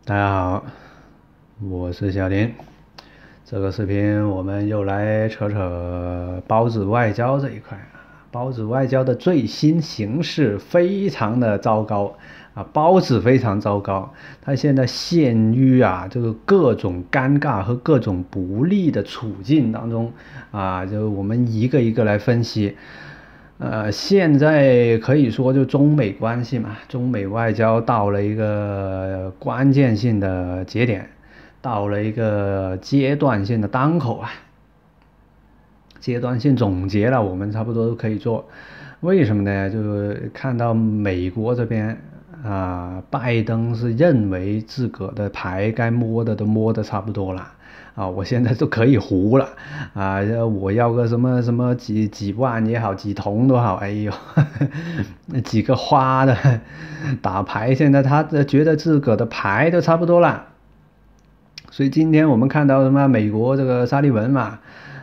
大家好，我是小林。这个视频我们又来扯扯包子外交这一块。包子外交的最新形势非常的糟糕包子非常糟糕，他现在陷于这个各种尴尬和各种不利的处境当中就我们一个一个来分析。现在可以说就中美关系嘛，中美外交到了一个关键性的节点，到了一个阶段性的当口阶段性总结了，我们差不多都可以做。为什么呢？就是看到美国这边拜登是认为自个的牌该摸的都摸得差不多了。我现在都可以胡了我要个什么什么几万也好，几铜都好，哎呦，几个花的打牌，现在他觉得自个的牌都差不多了。所以今天我们看到什么？美国这个沙利文嘛，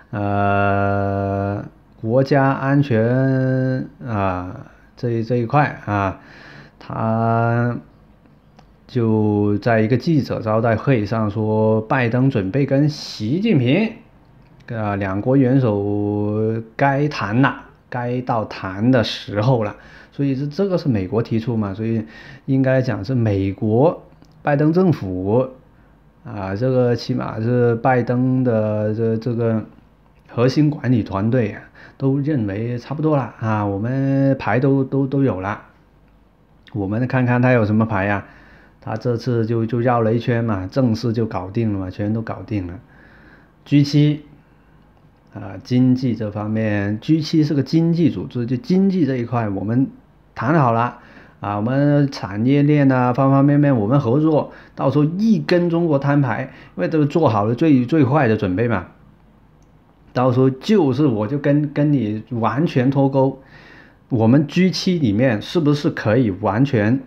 国家安全这一块他就在一个记者招待会上说，拜登准备跟习近平两国元首该谈了，该到谈的时候了。所以这个是美国提出嘛，所以应该讲是美国拜登政府这个起码是拜登的这个核心管理团队都认为差不多了我们牌都有了。我们看看他有什么牌他这次就绕了一圈嘛，正式就搞定了嘛，全都搞定了。G7经济这方面，G7是个经济组织，就经济这一块我们谈好了我们产业链方方面面我们合作，到时候一跟中国摊牌，因为都做好了最坏的准备嘛。到时候我就跟你完全脱钩。我们 G7 里面是不是可以完全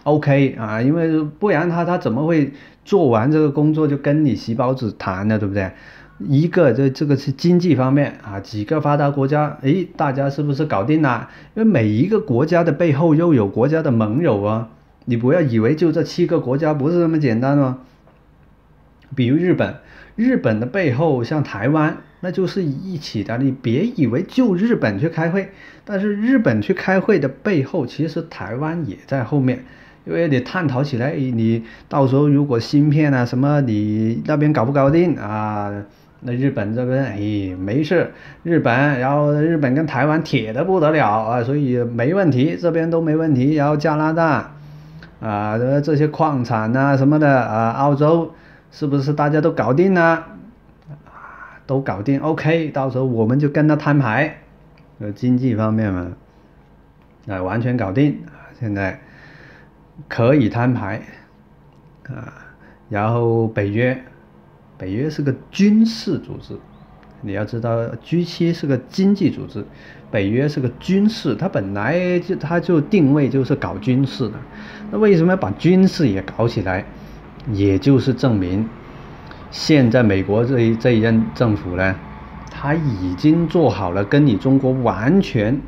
OK 因为不然他怎么会做完这个工作就跟你洗包子谈呢，对不对？一个这个是经济方面几个发达国家，大家是不是搞定了？因为每一个国家的背后又有国家的盟友你不要以为就这7个国家不是那么简单比如日本的背后像台湾，那就是一起的。你别以为就日本去开会，但是日本去开会的背后，其实台湾也在后面。因为你探讨起来，你到时候如果芯片什么，你那边搞不搞定那日本这边没事，然后日本跟台湾铁的不得了所以没问题，这边都没问题。然后加拿大这些矿产什么的澳洲是不是大家都搞定了都搞定 OK， 到时候我们就跟他摊牌。经济方面嘛完全搞定现在可以摊牌然后北约是个军事组织，你要知道 G7 是个经济组织，北约是个军事，它本来就定位就是搞军事的。那为什么要把军事也搞起来？也就是证明现在美国这一任政府呢，他已经做好了跟你中国完全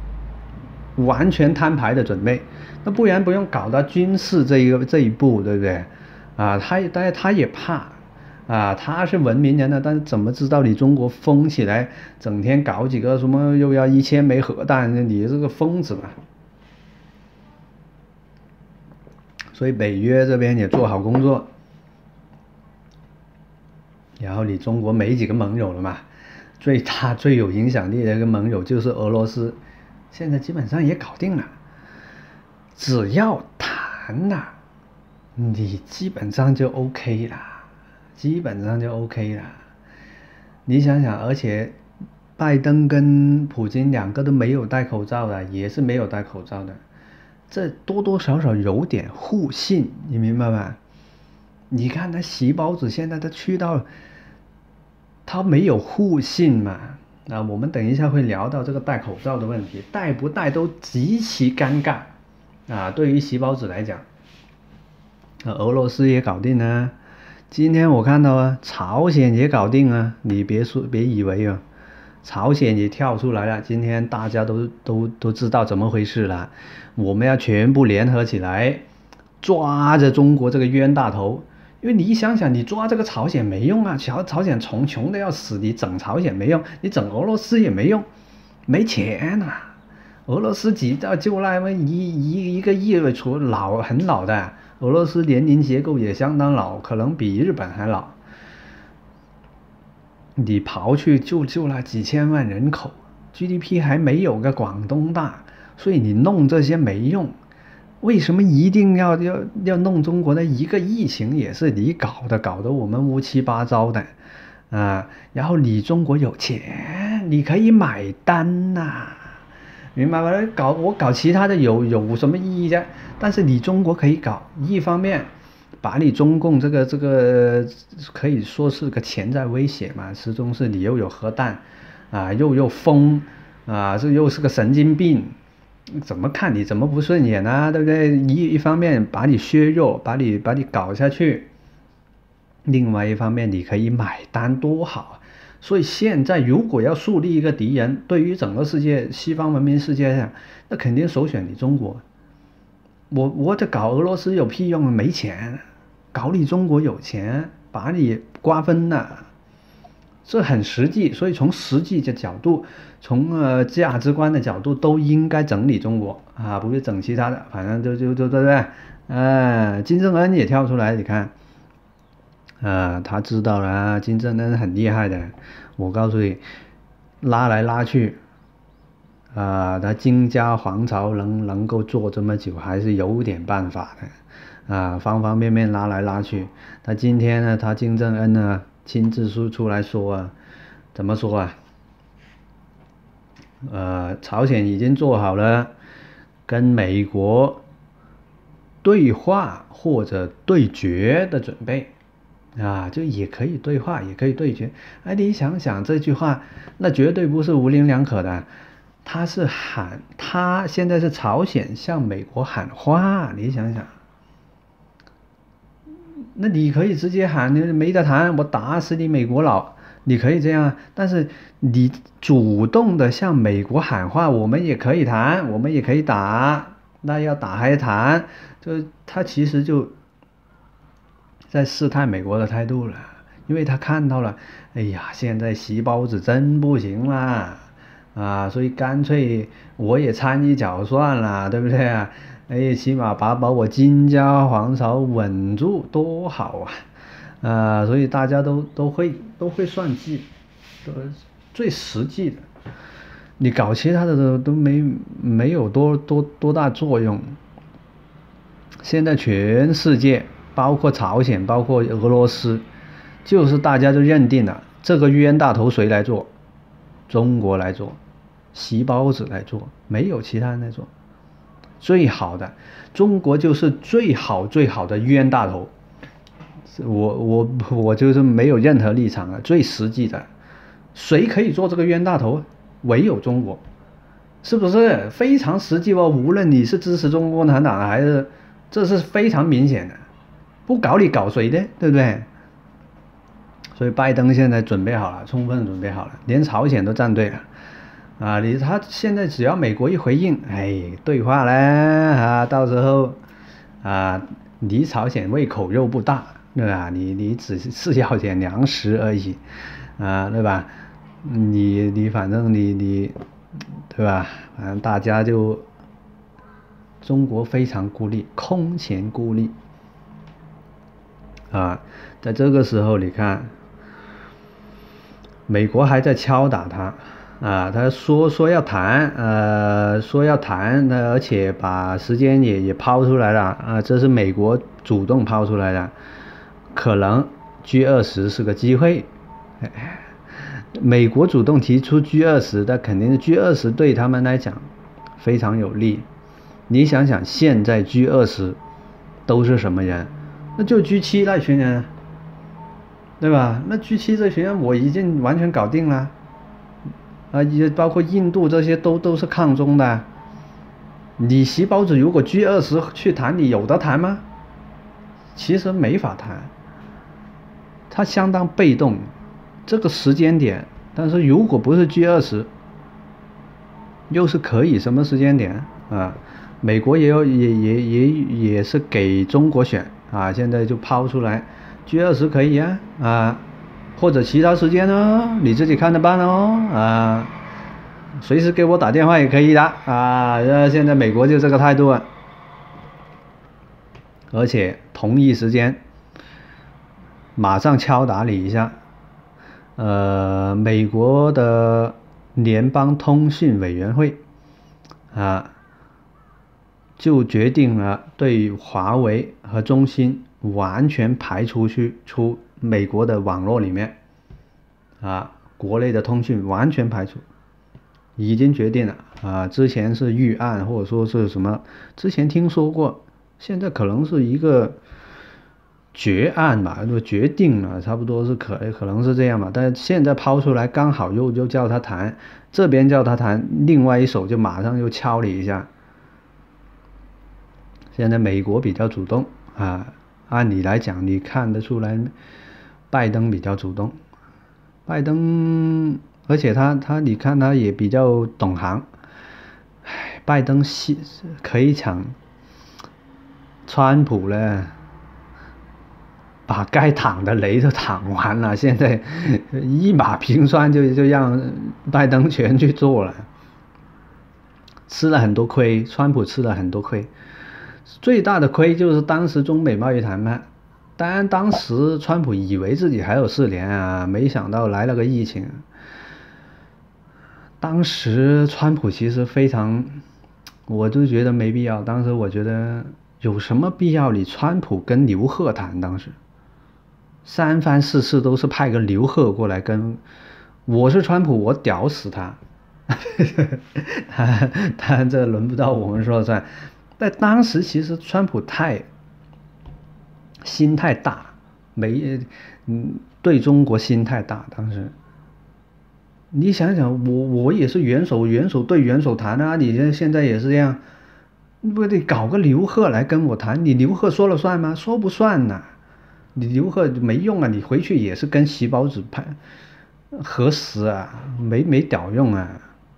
摊牌的准备。那不然不用搞到军事这一步，对不对他也怕他是文明人但是怎么知道你中国疯起来，整天搞几个什么又要1000枚核弹，你是个疯子嘛。所以北约这边也做好工作，然后你中国没几个盟友了嘛，最大最有影响力的一个盟友就是俄罗斯，现在基本上也搞定了。只要谈你基本上就 OK 了，你想想，而且拜登跟普京两个都没有戴口罩的，也是没有戴口罩的，这多多少少有点互信，你明白吗？你看他洗包子现在他去到他没有互信嘛我们等一下会聊到这个戴口罩的问题，戴不戴都极其尴尬对于洗包子来讲俄罗斯也搞定了，今天我看到朝鲜也搞定你别以为朝鲜也跳出来了，今天大家都知道怎么回事了。我们要全部联合起来抓着中国这个冤大头。因为你想想，你抓这个朝鲜没用啊，朝鲜穷的要死，你整朝鲜没用，你整俄罗斯也没用，没钱啊。俄罗斯就那么一个亿了，很老的，俄罗斯年龄结构也相当老，可能比日本还老。你刨去就那几千万人口 ，GDP 还没有个广东大，所以你弄这些没用。为什么一定要弄中国的一个疫情也是你搞得我们乌七八糟的啊？然后你中国有钱，你可以买单呐，明白吗？我搞其他的有什么意义的？但是你中国可以搞，一方面把你中共这个可以说是个潜在威胁嘛，始终是你又有核弹啊，又疯啊，又是个神经病。怎么看你怎么不顺眼啊，对不对？一方面把你削弱，把你搞下去，另外一方面你可以买单，多好啊！所以现在如果要树立一个敌人，对于整个世界西方文明世界上，那肯定首选你中国。我这搞俄罗斯有屁用啊？没钱，搞你中国有钱，把你瓜分了。这很实际，所以从实际的角度，从价值观的角度，都应该整理中国啊，不是整其他的，反正就对不对？金正恩也跳出来，你看，他知道了啊，金正恩很厉害的，我告诉你，拉来拉去，他金家皇朝能够做这么久，还是有点办法的，方方面面拉来拉去，他今天呢，他金正恩呢。亲自出来说啊，怎么说啊？朝鲜已经做好了跟美国对话或者对决的准备啊，就也可以对话，也可以对决。哎，你想想这句话，那绝对不是模棱两可的。他现在是朝鲜向美国喊话，你想想。那你可以直接喊，你没得谈，我打死你美国佬，你可以这样，但是你主动的向美国喊话，我们也可以谈，我们也可以打，那要打还谈，就他其实就在试探美国的态度了，因为他看到了，哎呀，现在习包子真不行啦，所以干脆我也掺一脚算了，对不对啊？哎，起码把我金家皇朝稳住，多好啊！所以大家都会算计，最实际的，你搞其他的都没有多大作用。现在全世界，包括朝鲜，包括俄罗斯，就是大家就认定了这个冤大头谁来做？中国来做，习包子来做，没有其他人来做。最好的，中国就是最好的冤大头。我就是没有任何立场了，最实际的，谁可以做这个冤大头？唯有中国，是不是非常实际哦？无论你是支持中国共产党的还是，这是非常明显的，不搞你搞谁的，对不对？所以拜登现在准备好了，充分准备好了，连朝鲜都站队了。他现在只要美国一回应，对话了到时候你朝鲜胃口又不大，对吧？你只是要点粮食而已，对吧？你反正你对吧？反正大家就中国非常孤立，空前孤立在这个时候你看，美国还在敲打他。他说要谈，而且把时间也抛出来了这是美国主动抛出来的，可能 G20 是个机会，美国主动提出 G20，那肯定是 G20 对他们来讲非常有利。你想想，现在 G20 都是什么人？那就 G7 那群人，对吧？那 G7 这群人我已经完全搞定了。也包括印度这些都是抗中的，你习包子如果 G20 去谈，你有得谈吗？其实没法谈，他相当被动，这个时间点。但是如果不是 G20，又是可以什么时间点美国也是给中国选啊，现在就抛出来，G20可以啊，或者其他时间呢，你自己看着办啊，随时给我打电话也可以的啊，现在美国就这个态度啊，而且同一时间马上敲打你一下，美国的联邦通讯委员会啊。就决定了对华为和中兴完全排除出美国的网络里面，国内的通讯完全排除，已经决定了啊。之前是预案或者说是什么，之前听说过，现在可能是一个决案吧，就决定了，差不多是可能是这样吧。但是现在抛出来，刚好又叫他谈，这边叫他谈，另外一手就马上又敲你一下。现在美国比较主动啊，按理来讲，你看得出来，拜登比较主动，拜登，而且你看他也比较懂行，拜登可以抢，川普呢，把该躺的雷都躺完了，现在一马平川就让拜登全去做了，吃了很多亏，川普吃了很多亏。最大的亏就是当时中美贸易谈判，当然当时川普以为自己还有4年啊，没想到来了个疫情。当时川普其实非常，我就觉得没必要。当时我觉得有什么必要？你川普跟刘鹤谈，当时3番4次都是派个刘鹤过来跟，我是川普，我屌死他，他这轮不到我们说了算。但当时其实川普心太大，对中国心太大。当时你想想，我也是元首对元首谈啊，你现在也是这样，不得搞个刘鹤来跟我谈？你刘鹤说了算吗？说不算呐，你刘鹤没用啊，你回去也是跟习包子核实啊，没屌用啊。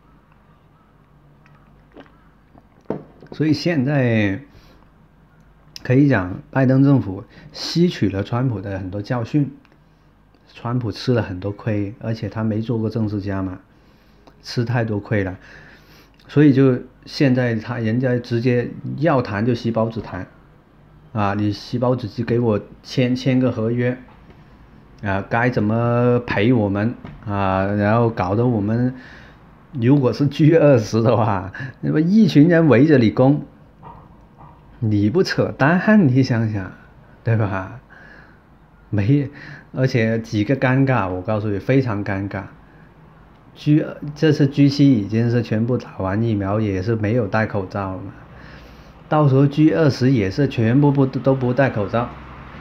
所以现在可以讲，拜登政府吸取了川普的很多教训，川普吃了很多亏，而且他没做过政治家嘛，吃太多亏了，所以就现在人家直接要谈就习包子谈，你习包子就给我签个合约，该怎么赔我们然后搞得我们。如果是 G20 的话，那么一群人围着你攻，你不扯淡，你想想，对吧？而且几个尴尬，我告诉你，非常尴尬。这次 G7 已经是全部打完疫苗，也是没有戴口罩了嘛。到时候 G20 也是全部都不戴口罩。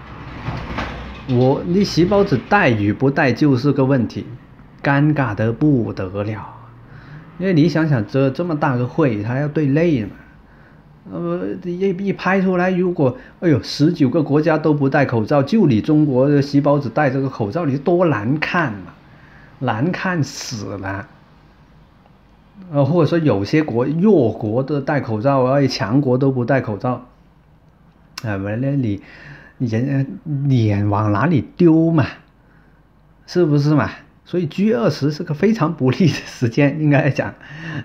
你习包子戴与不戴就是个问题，尴尬得不得了。因为你想想，这么大个会，他要对内嘛，一拍出来，如果19个国家都不戴口罩，就你中国的习包子戴这个口罩，你多难看嘛，难看死了。或者说有些弱国的戴口罩，而且强国都不戴口罩，完了你人脸往哪里丢嘛，是不是嘛？所以 G20 是个非常不利的时间，应该来讲，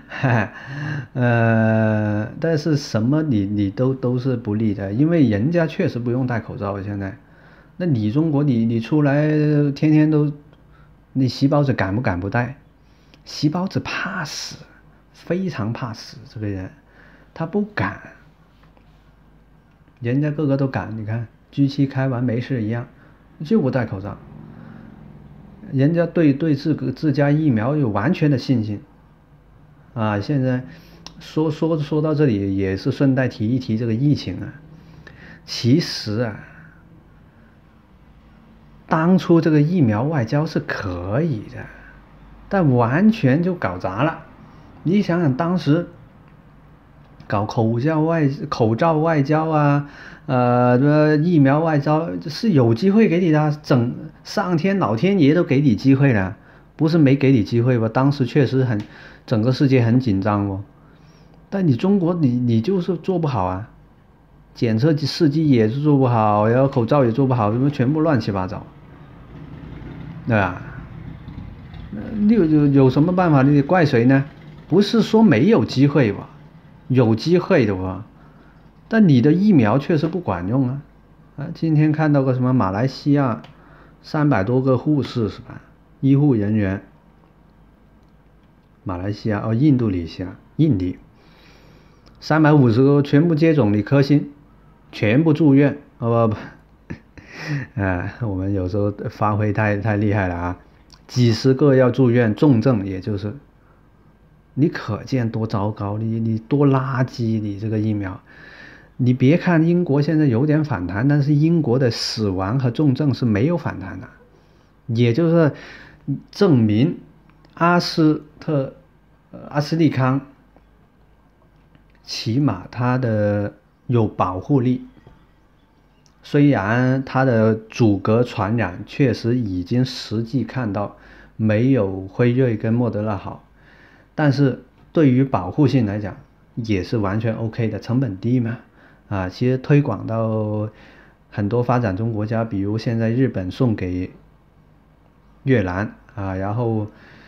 但是什么你都是不利的，因为人家确实不用戴口罩现在，那你中国你出来天天都，你习包子敢不戴？习包子怕死，非常怕死，这个人他不敢，人家个个都敢，你看 G7 开完没事一样，就不戴口罩。人家对自家疫苗有完全的信心，现在说到这里也是顺带提一提这个疫情啊。其实当初这个疫苗外交是可以的，但完全就搞砸了。你想想当时搞口罩外交疫苗外交是有机会给你的，上天老天爷都给你机会了，不是没给你机会吧？当时确实整个世界很紧张但你中国你就是做不好啊，检测试剂也是做不好，然后口罩也做不好，什么全部乱七八糟，对吧？你有什么办法？你怪谁呢？不是说没有机会吧，有机会的吧，但你的疫苗确实不管用啊！今天看到个什么马来西亚300多个护士是吧？医护人员，马来西亚印度尼西亚，印尼350个全部接种李科兴，全部住院，不，我们有时候发挥太厉害了啊！几十个要住院重症，也就是你可见多糟糕，你多垃圾，你这个疫苗。你别看英国现在有点反弹，但是英国的死亡和重症是没有反弹的，也就是证明阿斯利康起码它的有保护力。虽然它的阻隔传染确实已经实际看到没有辉瑞跟莫德纳好，但是对于保护性来讲也是完全 OK 的，成本低嘛。其实推广到很多发展中国家，比如现在日本送给越南然后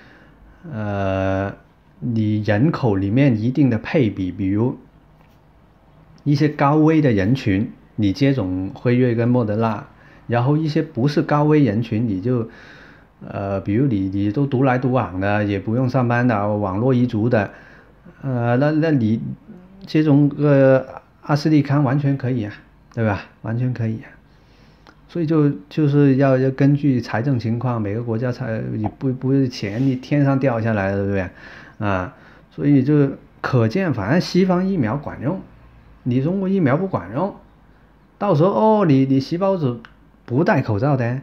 你人口里面一定的配比，比如一些高危的人群你接种辉瑞跟莫德纳，然后一些不是高危人群你就比如你都独来独往的，也不用上班的，网络一族的，那你接种阿斯利康完全可以啊，对吧？完全可以啊。所以就是要根据财政情况，每个国家你不是钱你天上掉下来的，对不对？所以就可见，反正西方疫苗管用，你中国疫苗不管用，到时候你细胞子不戴口罩的，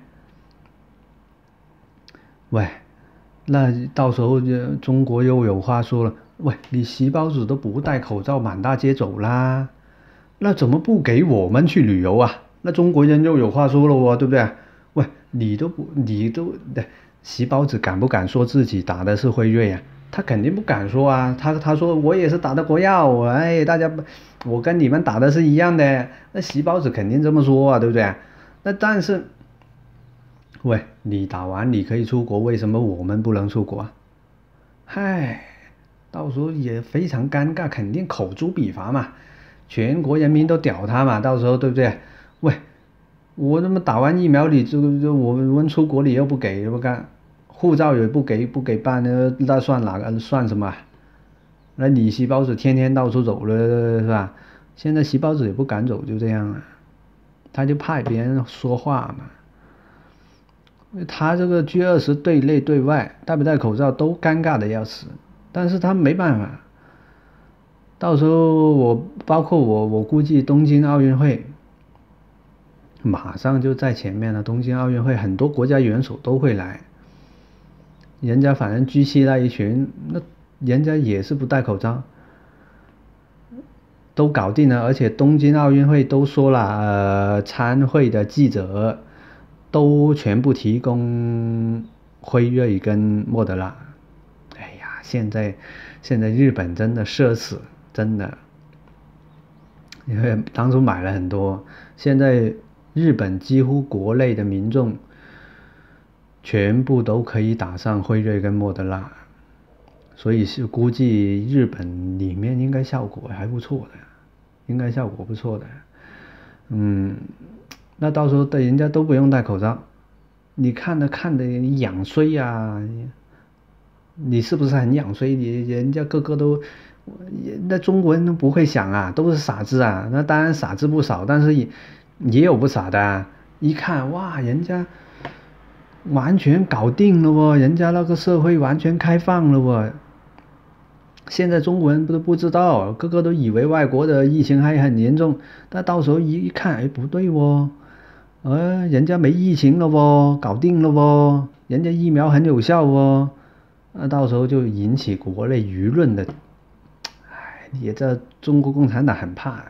喂，那到时候中国又有话说了，喂，你细胞子都不戴口罩满大街走啦，那怎么不给我们去旅游啊？那中国人又有话说了哦，对不对？喂，你都细胞子敢不敢说自己打的是辉瑞啊？他肯定不敢说啊，他说我也是打的国药，大家我跟你们打的是一样的，那细胞子肯定这么说啊，对不对？那但是，喂，你打完你可以出国，为什么我们不能出国啊？嗨，到时候也非常尴尬，肯定口诛笔伐嘛，全国人民都屌他嘛，到时候对不对？喂，我他妈打完疫苗你就我们出国你又不给不干，护照也不给办，那算什么？那你细胞子天天到处走了是吧？现在细胞子也不敢走，就这样啊，他就怕别人说话嘛。他这个 G20对内对外戴不戴口罩都尴尬的要死，但是他没办法。到时候包括我估计东京奥运会马上就在前面了，东京奥运会很多国家元首都会来，人家反正 G7那一群，那人家也是不戴口罩，都搞定了，而且东京奥运会都说了，参会的记者都全部提供辉瑞跟莫德纳。哎呀，现在日本真的社死，真的，因为当初买了很多，现在日本几乎国内的民众全部都可以打上辉瑞跟莫德纳，所以是估计日本里面应该效果还不错的，应该效果不错的。那到时候人家都不用戴口罩，你看的你痒衰呀，你是不是很痒衰？人家个个都，那中国人都不会想啊，都是傻子啊。那当然傻子不少，但是也有不傻的啊。一看哇，人家完全搞定了哦，人家那个社会完全开放了哦。现在中国人都不知道，个个都以为外国的疫情还很严重，但到时候一看，哎，不对哦，人家没疫情了哦，搞定了哦，人家疫苗很有效哦，那到时候就引起国内舆论的，也这中国共产党很怕，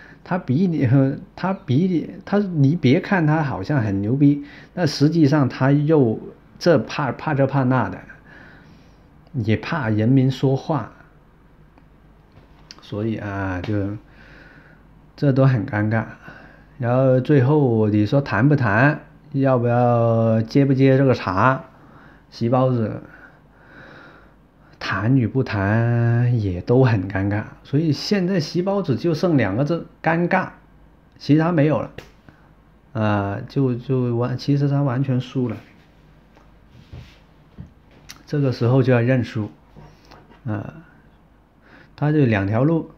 你别看他好像很牛逼，那实际上他又怕这怕那的，也怕人民说话。 所以啊，就这都很尴尬。然后最后你说谈不谈，要不要接不接这个茬，席包子谈与不谈也都很尴尬。所以现在席包子就剩2个字：尴尬，其他没有了。其实他完全输了。这个时候就要认输。他就2条路，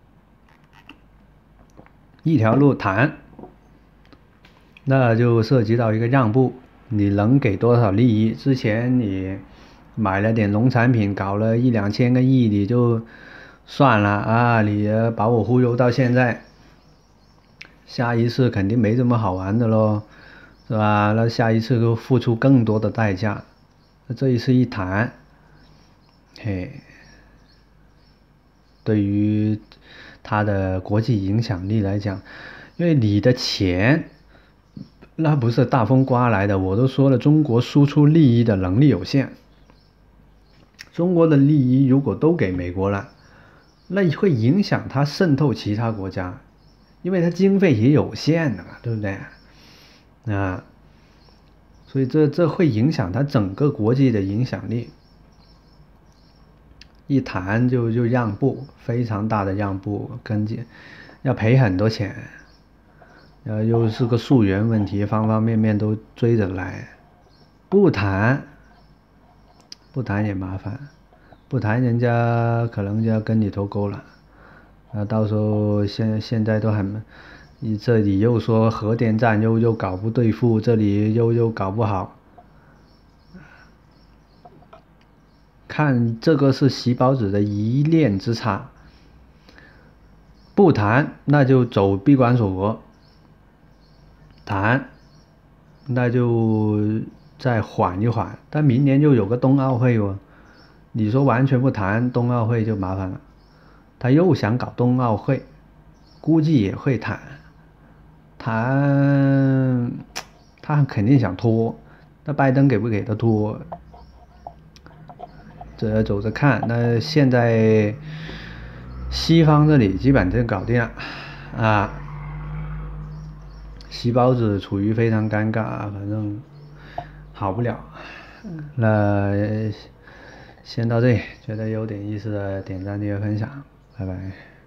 一条路谈，那就涉及到一个让步，你能给多少利益？之前你买了点农产品，搞了1、2千个亿，你就算了啊，你把我忽悠到现在，下一次肯定没这么好玩的咯，是吧？那下一次就付出更多的代价。这一次一谈，嘿，对于他的国际影响力来讲，因为你的钱那不是大风刮来的，我都说了，中国输出利益的能力有限。中国的利益如果都给美国了，那会影响它渗透其他国家，因为它经费也有限的嘛，对不对？所以这会影响它整个国际的影响力。一谈就让步，非常大的让步，要赔很多钱，又是个溯源问题，方方面面都追着来。不谈也麻烦，不谈人家可能就要跟你脱钩了。到时候现在都很，你这里又说核电站又搞不对付，这里又搞不好。看这个是席包子的一念之差，不谈那就走闭关锁国，谈那就再缓一缓，但明年又有个冬奥会哦，你说完全不谈冬奥会就麻烦了，他又想搞冬奥会，估计也会谈，他肯定想拖，那拜登给不给他拖？这走着看。那现在西方这里基本就搞定了啊，席包子处于非常尴尬，反正好不了。那先到这里，觉得有点意思的点赞、订阅、分享，拜拜。